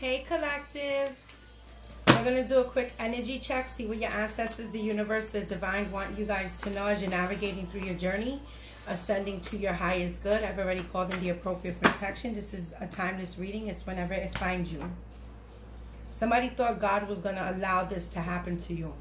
Hey collective, we're going to do a quick energy check, see what your ancestors, the universe, the divine want you guys to know as you're navigating through your journey, ascending to your highest good. I've already called in the appropriate protection. This is a timeless reading. It's whenever it finds you. Somebody thought God was going to allow this to happen to you.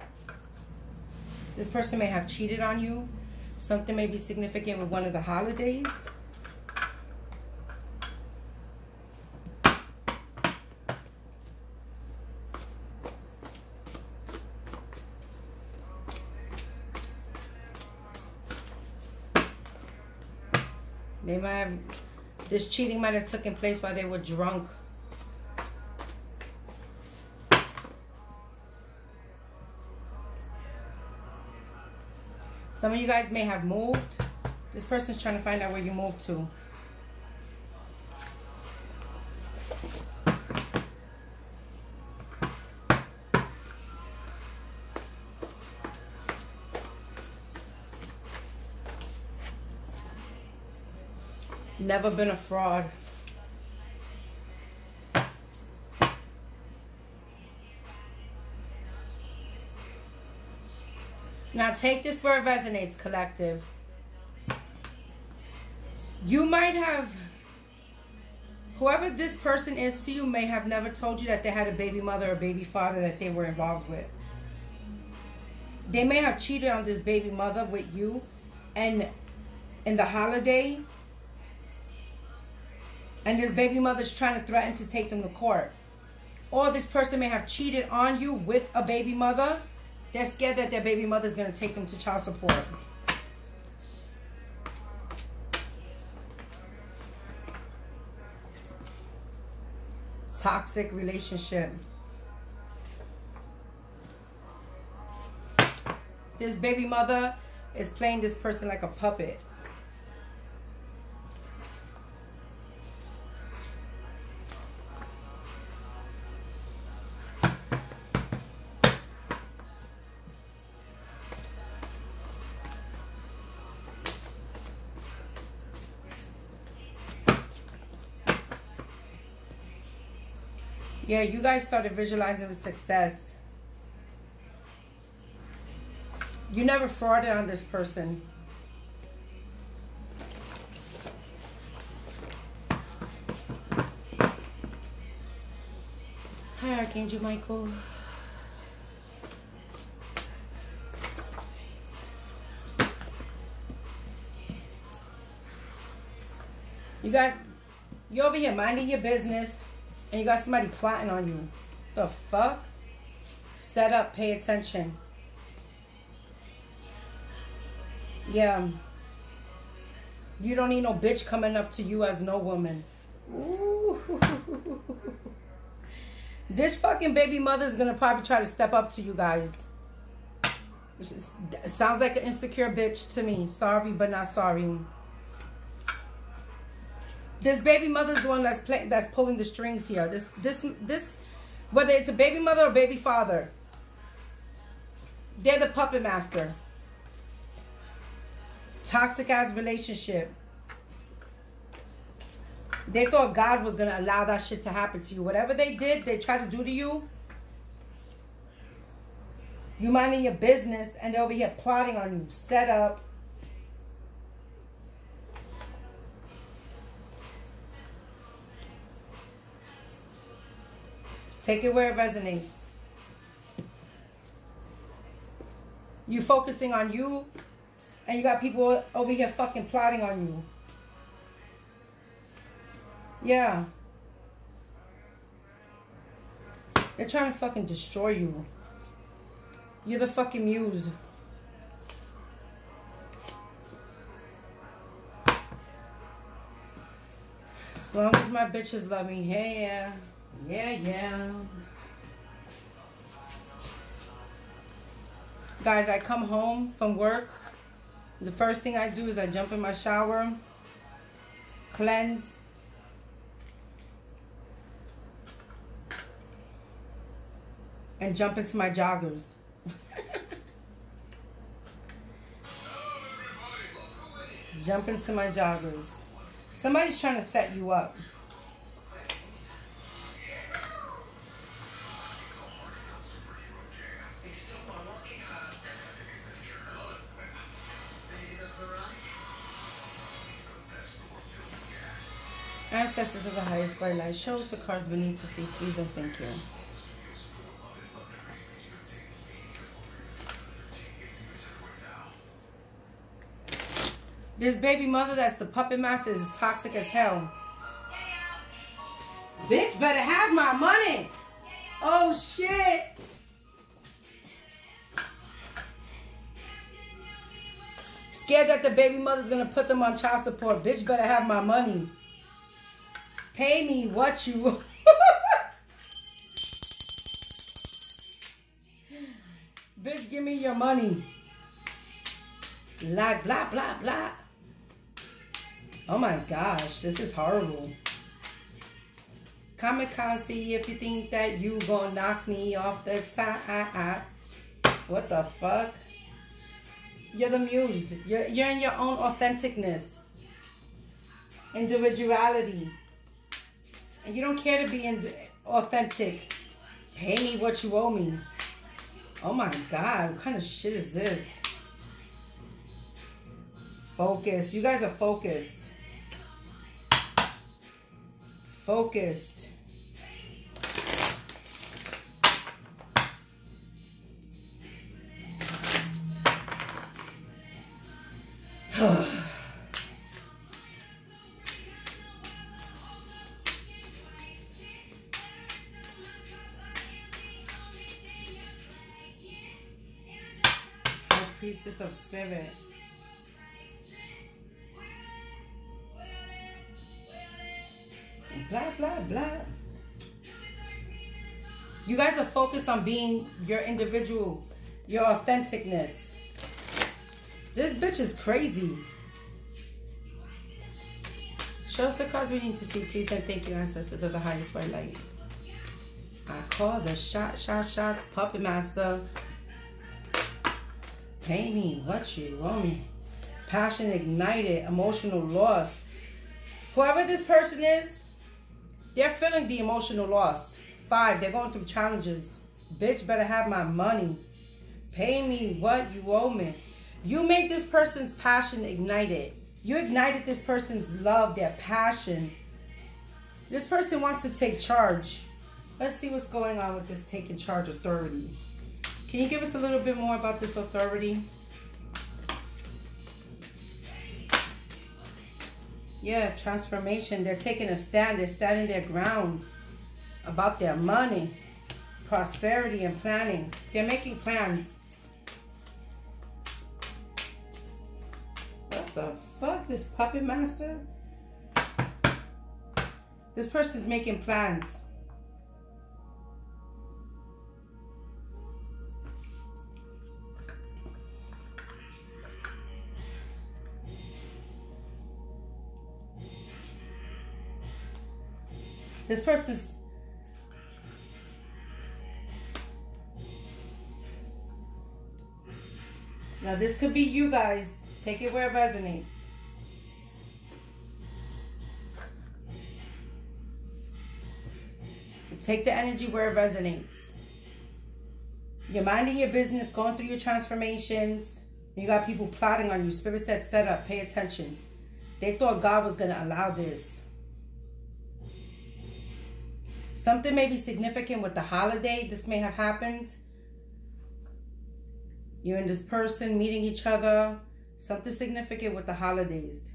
This person may have cheated on you. Something may be significant with one of the holidays. They might have, this cheating might have taken place while they were drunk. Some of you guys may have moved. This person's trying to find out where you moved to. Never been a fraud. Now take this where it resonates, collective. You might have, whoever this person is to you may have never told you that they had a baby mother or baby father that they were involved with. They may have cheated on this baby mother with you, and in the holiday, and this baby mother's trying to threaten to take them to court. Or this person may have cheated on you with a baby mother. They're scared that their baby mother is going to take them to child support. Toxic relationship. This baby mother is playing this person like a puppet. Yeah, you guys started visualizing with success. You never frauded on this person. Hi, Archangel Michael. You're over here minding your business. And you got somebody plotting on you. The fuck? Set up, pay attention. Yeah. You don't need no bitch coming up to you as no woman. Ooh. This fucking baby mother is going to probably try to step up to you guys. It sounds like an insecure bitch to me. Sorry, but not sorry. This baby mother's the one that's pulling the strings here. This, whether it's a baby mother or baby father, they're the puppet master. Toxic ass relationship. They thought God was gonna allow that shit to happen to you. Whatever they did, they tried to do to you. You minding your business, and they're over here plotting on you. Set up. Take it where it resonates. You focusing on you, and you got people over here fucking plotting on you. Yeah. They're trying to fucking destroy you. You're the fucking muse. As long as my bitches love me, hey, yeah. Yeah. Guys, I come home from work. The first thing I do is I jump in my shower, cleanse, and jump into my joggers. Jump into my joggers. Somebody's trying to set you up. Ancestors of the highest white light, show us the cards we need to see, please and thank you. This baby mother that's the puppet master is toxic as hell. Bitch better have my money. Oh shit. Scared that the baby mother's gonna put them on child support. Bitch better have my money. Pay me what you... Bitch, give me your money. Like, blah, blah, blah. Oh my gosh, this is horrible. Kamikaze, if you think that you gonna knock me off the top. What the fuck? You're the muse. You're in your own authenticness. Individuality. And you don't care to be authentic. Pay me what you owe me. Oh my God, what kind of shit is this? Focus. You guys are focused. Focused. Priestess of Spirit. Blah, blah, blah. You guys are focused on being your individual, your authenticness. This bitch is crazy. Show us the cards we need to see, please, and thank you, ancestors of the highest white light. I call the shots, puppet master. Pay me what you owe me. Passion ignited, emotional loss. Whoever this person is, they're feeling the emotional loss. 5, they're going through challenges. Bitch better have my money. Pay me what you owe me. You made this person's passion ignited. You ignited this person's love, their passion. This person wants to take charge. Let's see what's going on with this taking charge authority. Can you give us a little bit more about this authority? Yeah, transformation. They're taking a stand. They're standing their ground about their money, prosperity, and planning. They're making plans. What the fuck? This puppet master? This person's making plans. This person's... Now this could be you guys. Take it where it resonates. Take the energy where it resonates. You're minding your business, going through your transformations. You got people plotting on you. Spirit said, set up, pay attention. They thought God was going to allow this. Something may be significant with the holiday. This may have happened. You and this person meeting each other. Something significant with the holidays.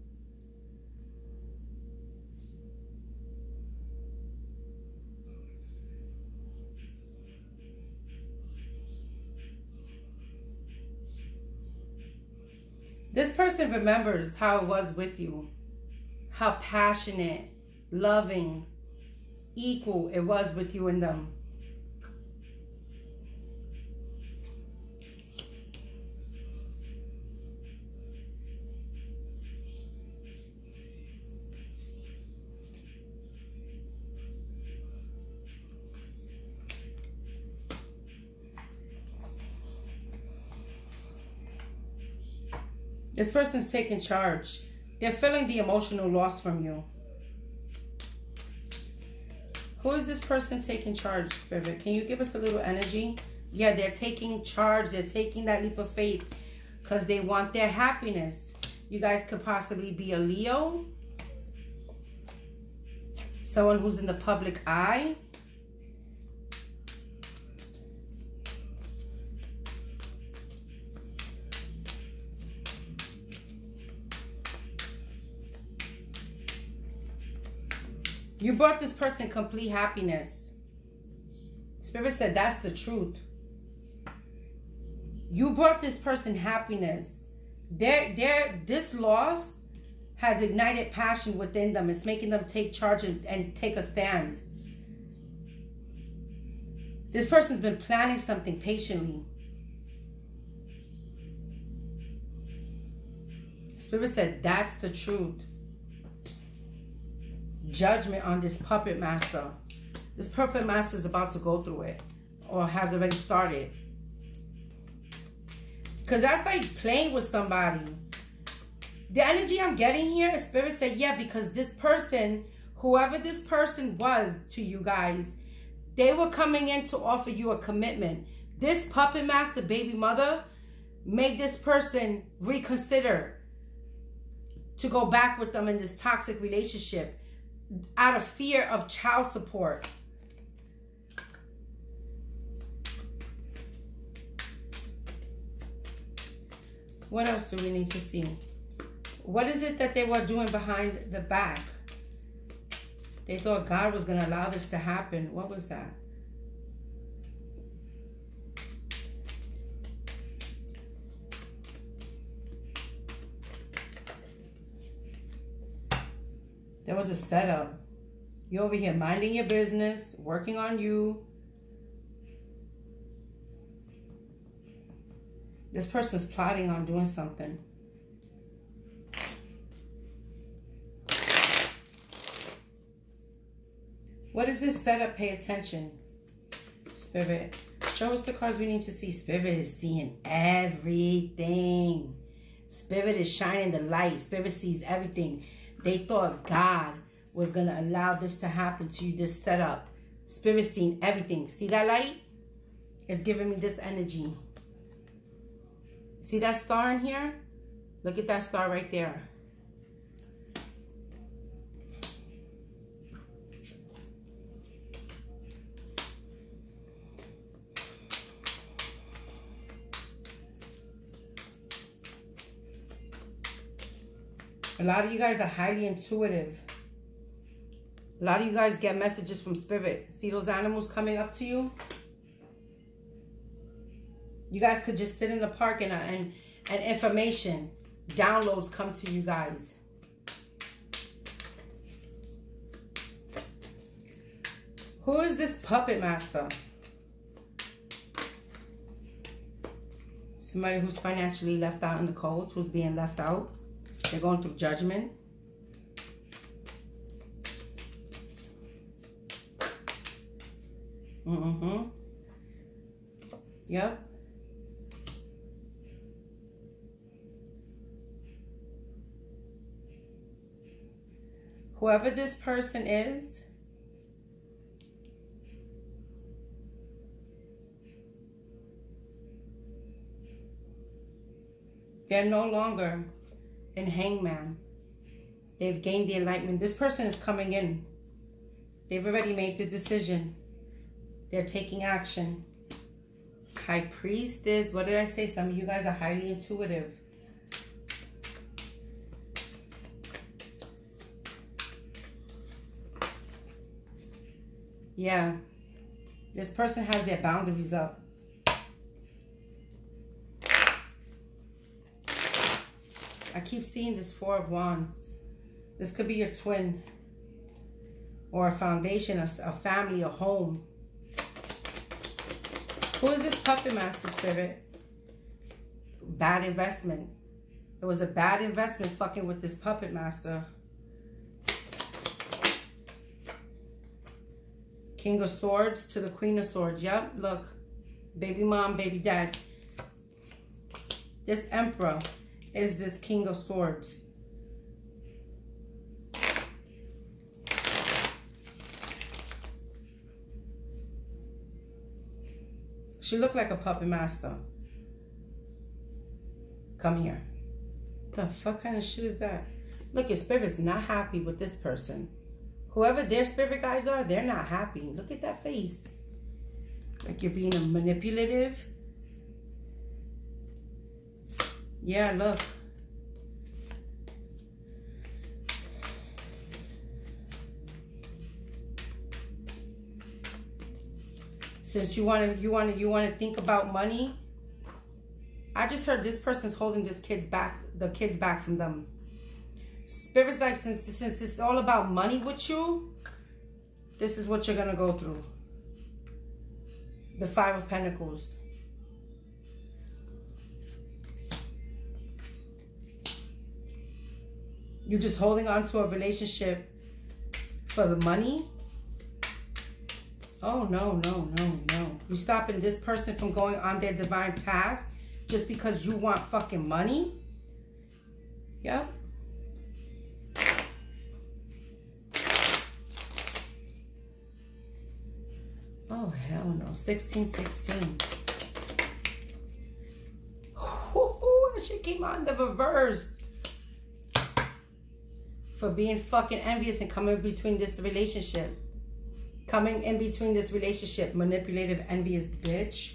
This person remembers how it was with you. How passionate, loving, equal it was with you and them. This person's taking charge. They're feeling the emotional loss from you. Who is this person taking charge, Spirit? Can you give us a little energy? Yeah, they're taking charge. They're taking that leap of faith because they want their happiness. You guys could possibly be a Leo. Someone who's in the public eye. You brought this person complete happiness. Spirit said that's the truth. You brought this person happiness. This loss has ignited passion within them. It's making them take charge and take a stand. This person's been planning something patiently. Spirit said that's the truth. Judgment on this puppet master. This puppet master is about to go through it, or has already started. Because that's like playing with somebody. The energy I'm getting here, Spirit said, yeah, because this person, whoever this person was to you guys, they were coming in to offer you a commitment. This puppet master baby mother made this person reconsider to go back with them in this toxic relationship out of fear of child support. What else do we need to see? What is it that they were doing behind the back? They thought God was going to allow this to happen. What was that? There was a setup. You're over here minding your business, working on you. This person's plotting on doing something. What is this setup? Pay attention. Spirit, show us the cards we need to see. Spirit is seeing everything. Spirit is shining the light. Spirit sees everything. They thought God was going to allow this to happen to you, this setup. Spirit's seen everything. See that light? It's giving me this energy. See that star in here? Look at that star right there. A lot of you guys are highly intuitive. A lot of you guys get messages from Spirit. See those animals coming up to you? You guys could just sit in the park and information, downloads come to you guys. Who is this puppet master? Somebody who's financially left out in the cold, who's being left out. They're going through judgment. Yep. Whoever this person is, they're no longer in Hangman. They've gained the enlightenment. This person is coming in. They've already made the decision. They're taking action. High Priestess. What did I say? Some of you guys are highly intuitive. Yeah. This person has their boundaries up. I keep seeing this Four of Wands. This could be your twin. Or a foundation, a family, a home. Who is this puppet master, Spirit? Bad investment. It was a bad investment fucking with this puppet master. King of Swords to the Queen of Swords. Yep, look. Baby mom, baby dad. This Emperor is this King of Swords. She looked like a puppet master. Come here. The fuck kind of shit is that? Look, your spirit's not happy with this person. Whoever their spirit guides are, they're not happy. Look at that face. Like you're being manipulative. Yeah, look. Since you want to think about money, I just heard this person's holding the kids back from them. Spirit's like, since it's all about money with you, this is what you're gonna go through. The Five of Pentacles. You're just holding on to a relationship for the money. Oh, no, no, no, no. You're stopping this person from going on their divine path just because you want fucking money? Yep. Oh, hell no. 1616. Ooh, that shit came out in the reverse. For being fucking envious and coming between this relationship. Coming in between this relationship. Manipulative, envious bitch.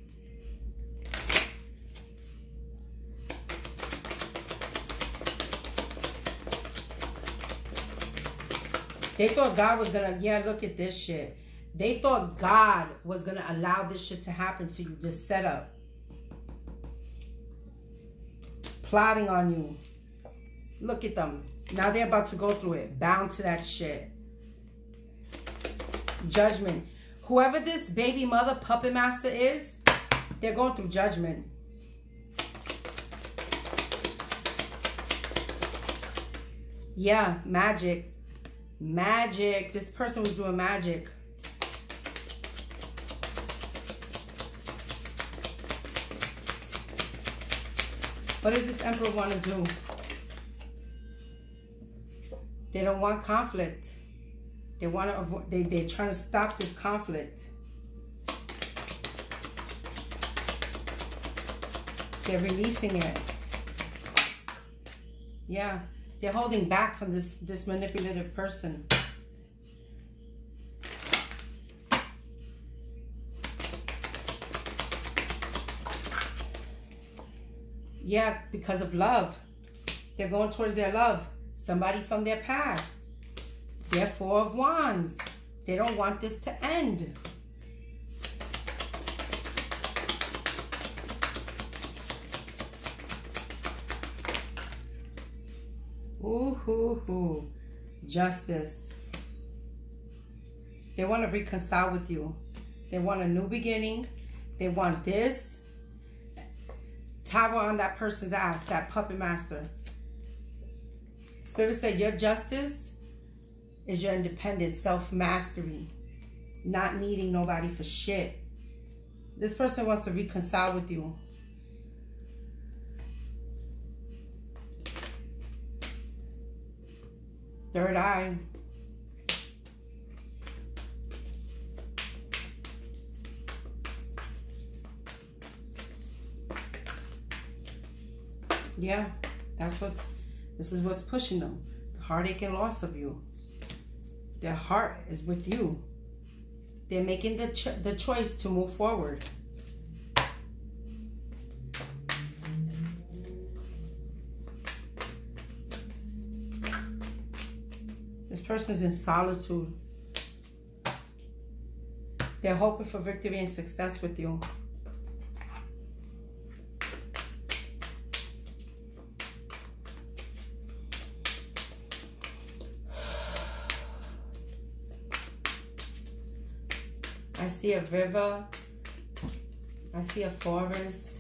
They thought God was gonna, yeah, look at this shit. They thought God was gonna allow this shit to happen to you. This setup. Plotting on you. Look at them. Now they're about to go through it. Bound to that shit. Judgment. Whoever this baby mother puppet master is, they're going through judgment. Yeah, magic. Magic. This person was doing magic. What does this Emperor want to do? They don't want conflict. They want to avoid, they're trying to stop this conflict. They're releasing it. Yeah, they're holding back from this manipulative person. Yeah, because of love. They're going towards their love. Somebody from their past. They're Four of Wands. They don't want this to end. Ooh, hoo, hoo. Justice. They want to reconcile with you. They want a new beginning. They want this. Tower on that person's ass, that puppet master. Spirit said your justice is your independence, self-mastery. Not needing nobody for shit. This person wants to reconcile with you. Third eye. Yeah, this is what's pushing them. The heartache and loss of you. Their heart is with you. They're making the choice to move forward. This person's in solitude. They're hoping for victory and success with you. I see a river. I see a forest.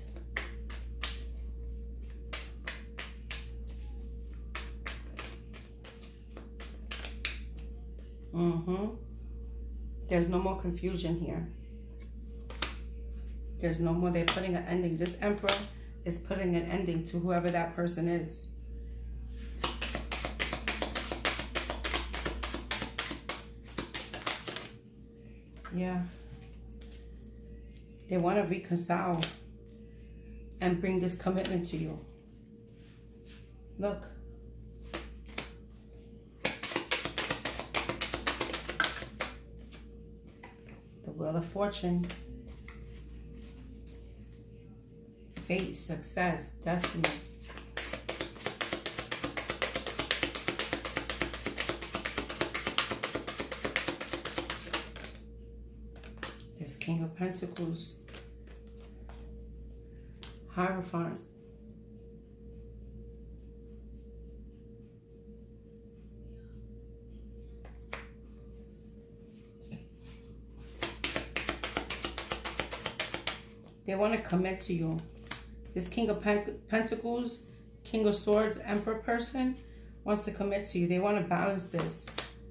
There's no more confusion here. There's no more. They're putting an ending. This Emperor is putting an ending to whoever that person is. Yeah. They want to reconcile and bring this commitment to you. Look. Wheel of Fortune. Fate, success, destiny. There's King of Pentacles. Hierophant. They want to commit to you. This King of Pentacles, King of Swords, Emperor person wants to commit to you. They want to balance this.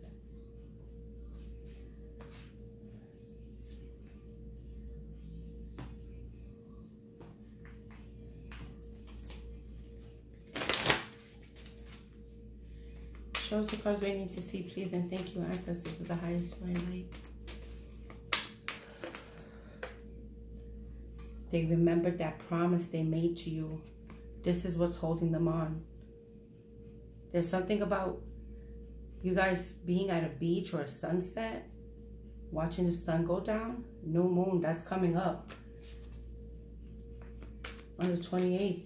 Show us the cards we need to see, please, and thank you, ancestors of the highest light. They remembered that promise they made to you. This is what's holding them on. There's something about you guys being at a beach or a sunset, watching the sun go down. New moon, that's coming up on the 28th.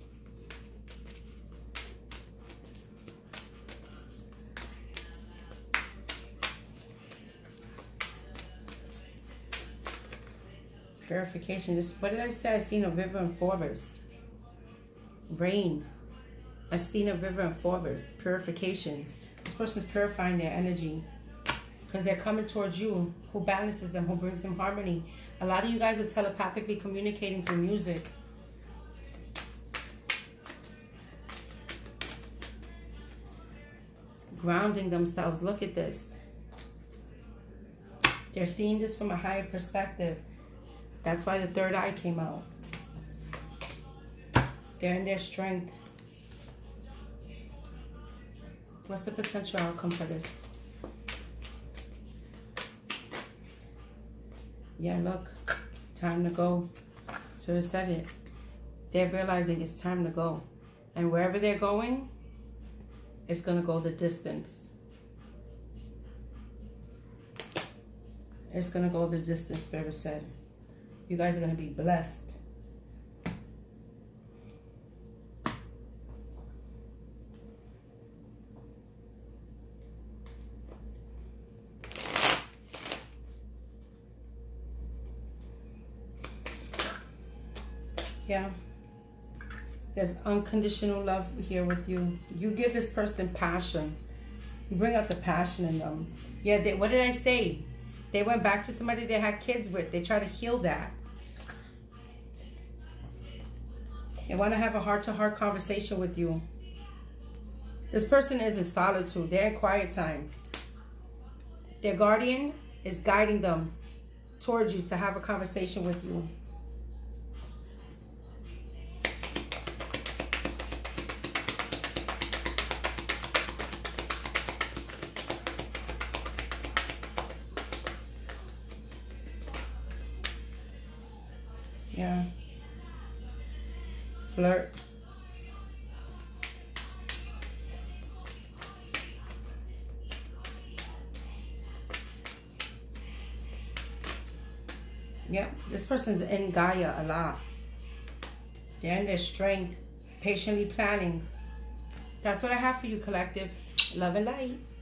Purification. This, what did I say? I seen a river and forest. Rain. I seen a river and forest. Purification. This person's purifying their energy because they're coming towards you, who balances them, who brings them harmony. A lot of you guys are telepathically communicating through music. Grounding themselves. Look at this. They're seeing this from a higher perspective. That's why the third eye came out. They're in their strength. What's the potential outcome for this? Yeah, look. Time to go. Spirit said it. They're realizing it's time to go. And wherever they're going, it's going to go the distance. It's going to go the distance, Spirit said. You guys are going to be blessed. Yeah. There's unconditional love here with you. You give this person passion. You bring out the passion in them. Yeah, what did I say? They went back to somebody they had kids with. They try to heal that. They want to have a heart-to-heart conversation with you. This person is in solitude. They're in quiet time. Their guardian is guiding them towards you to have a conversation with you. Yeah. Flirt. Yeah, this person's in Gaia a lot. They're in their strength, patiently planning. That's what I have for you, collective. Love and light.